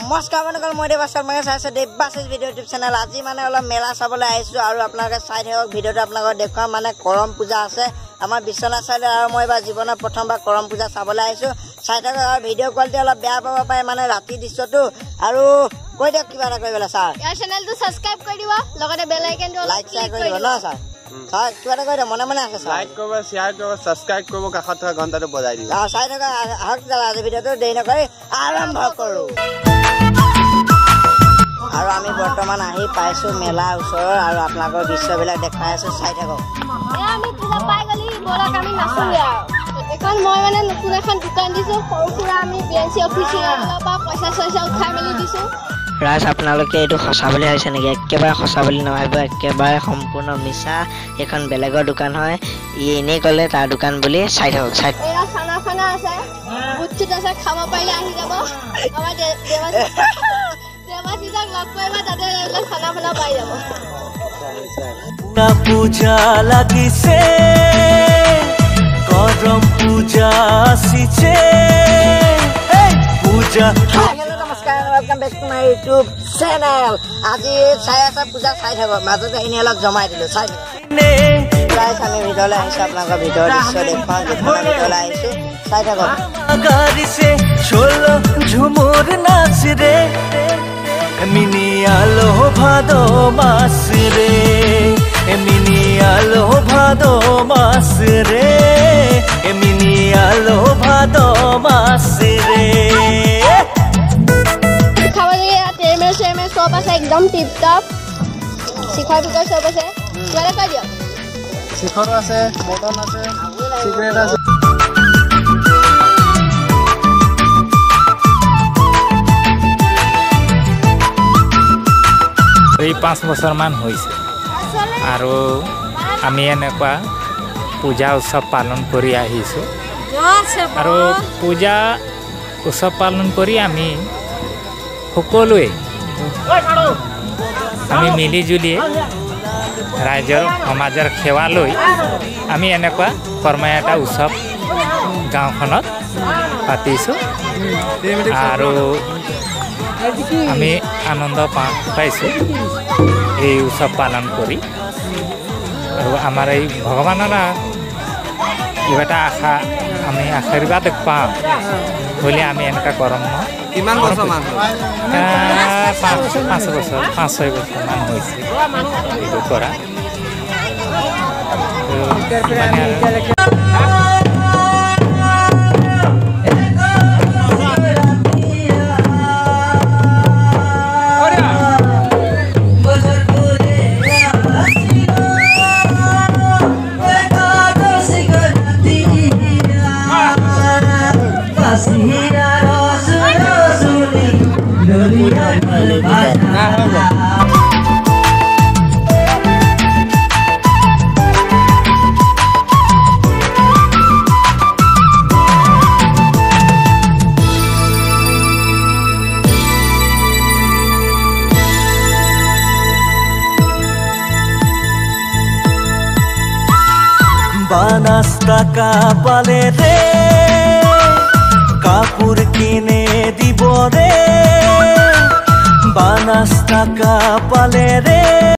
নমস্কাৰ বন্ধুসকল, মই দেৱাশৰ মই চাইছো দেৱাশিস ভিডিঅ' ইউটিউব চেনেল। আজি মানে অলপ মেলা চাবলৈ আহিছো আৰু আপোনালোকে চাই থাকক ভিডিঅ'টো। আপোনালোকক দেখুৱাম মানে কৰম পূজা আছে আমাৰ বিশ্বনাথ চাইডে, আৰু মই এবাৰ জীৱনত প্ৰথমবাৰ কৰম পূজা চাবলৈ আহিছো। চাই থাকক আৰু ভিডিঅ' কোৱালিটি অলপ বেয়া পাব পাৰে, মানে ৰাতি দৃশ্যটো। আৰু কৈ দিয়ক কিবা এটা কৰিবলৈ ছাৰ। ইয়াৰ চেনেলটো ছাবস্ক্ৰাইব কৰি দিব, লগতে বেল আইকনটো লাইক শ্বেয়াৰ কৰি দিব ন ছাৰ। ছাৰ কিবা এটা কৈ দিয়ক, মনে মনে আছে ছাৰ। লাইক কৰিব, শ্বেয়াৰ কৰিব, ছাবস্ক্ৰাইব কৰিব, কাষত থকা ঘণ্টাটো বজাই দিব। চাই থকা আহক আজি ভিডিঅ'টো দেৰি নকৰি আৰম্ভ কৰো। আৰু আমি বৰ্তমান আহি পাইছো মেলাৰ ওচৰৰ, আৰু আপোনালোকৰ দৃশ্যবিলাক দেখাই আছো, চাই থাকক। আমি পূজা পাই গলি বলক আমি নাচোগে আৰু। এখন মই মানে নতুন এখন দোকান দিছো, সৰু সুৰা আমি বিএনচি অফিচিয়েলৰ পৰা পইচা চইচা উঠাই মেলি দিছো। ৰাজ, আপোনালোকে এইটো সঁচা বুলি ভাবিছে নেকি? একেবাৰে সঁচা বুলি নাভাবিব, একেবাৰে সম্পূৰ্ণ মিছা। এইখন বেলেগৰ দোকান হয়, ই এনেই ক'লে তাৰ দোকান বুলি। চাই থাকক। এয়া খানা খানা আছে, বুটচুট আছে, খাব পাৰিলে আহি যাব। আমাৰ দেৱাশিসক লগ কৰিবা, তাতে খানা খানা পাই যাব। পূজা লাগিছে, কৰম পূজা আসিছে, পূজা। Welcome back to my YouTube channel. আজি চাই আছে পূজা, চাই থাকক। মাজতে এনে অলপ জমাই দিলো, চাই গাইছ। আমি ভিডিঅ'লৈ আহিছো, আপোনালোকৰ ভিডিঅ'ৰ দৃশ্য দেখুৱাওঁ। ভিডিঅ'লৈ আহিছো, চাই থাকক। গাৰিছে চল ঝুমুৰ নাচ ৰে, মিনি আলো ভাদ মাছ রে, মিনি আলো ভাদ মাছ রে, মিনি আলো ভাদ মাছ রে। চব আছে একদম টিপ টপ, শিখৰ ভিতৰত চব আছে। কিবা কৈ দিয়ক। শিখৰ আছে, মটন আছে, চিগাৰেট আছে। এই 5 বছৰমান হৈছে, আৰু আমি এনেকুৱা পূজা উৎসৱ পালন কৰি আহিছোঁ। আৰু পূজা উৎসৱ পালন কৰি আমি সকলোৱে আমি মিলি জুলি ৰাইজৰ সমাজৰ সেৱা লৈ আমি এনেকুৱা কৰ্ম এটা উৎসৱ গাঁওখনত পাতিছোঁ, আৰু আমি আনন্দ পাইছোঁ এই উৎসৱ পালন কৰি। আৰু আমাৰ এই ভগৱানৰ কিবা এটা আশা, আমি আশীৰ্বাদ পাওঁ বুলি আমি এনেকুৱা কৰম ন। কিমান বছৰমান? 5 বছৰ 5-6 বছৰমান হৈছে এইটো কৰা। বানাস টাকা পালে রে, কাপড় কিনে দিব রে, বানাস টাকা পালে রে।